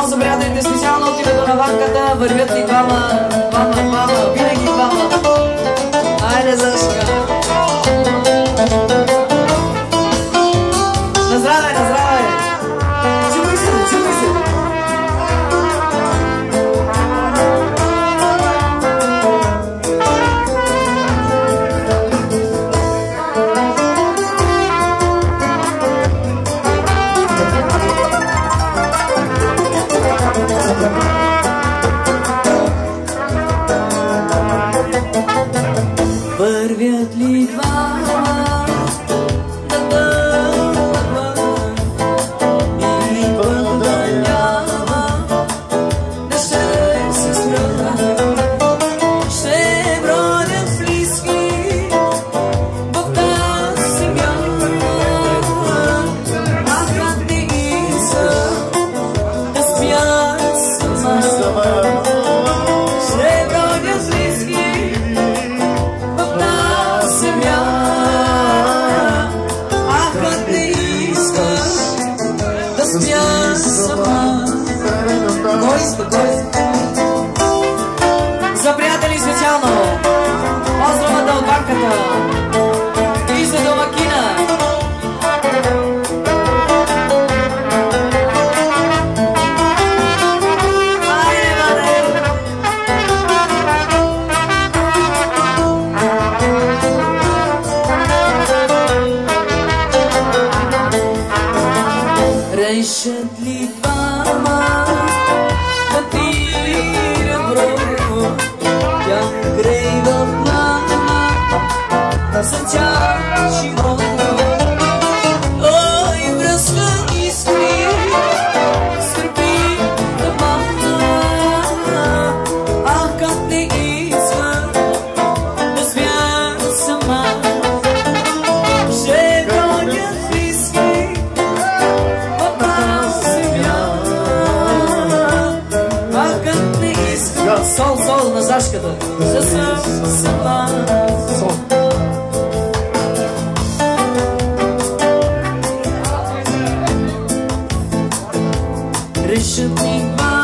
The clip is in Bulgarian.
за приятелите специално от името на Ванката. Вървят ли двама, винаги двама. Айде зашка. На здраве, на здраве. Чувай се, чувай се. Вървят ли двама да пътуват и път да няма, да ще се спрат, ще бродят близки в тази земя. А как не иска да спят сама, ще бродят близки в тази земя. А как не иска да спят сама. Кой иска, кой иска? За приятели специално поздравата от Ванката и за домакина. Айде, бате! Решат ли двама да тират бро, тя грейва плана за тях живота. Ой, връзка искри, скърби да мамна. А как не иска да спя сама, ще бродят близки в тази земя. А как не иска. Сол, сол на Зашката. За сама. Решат ли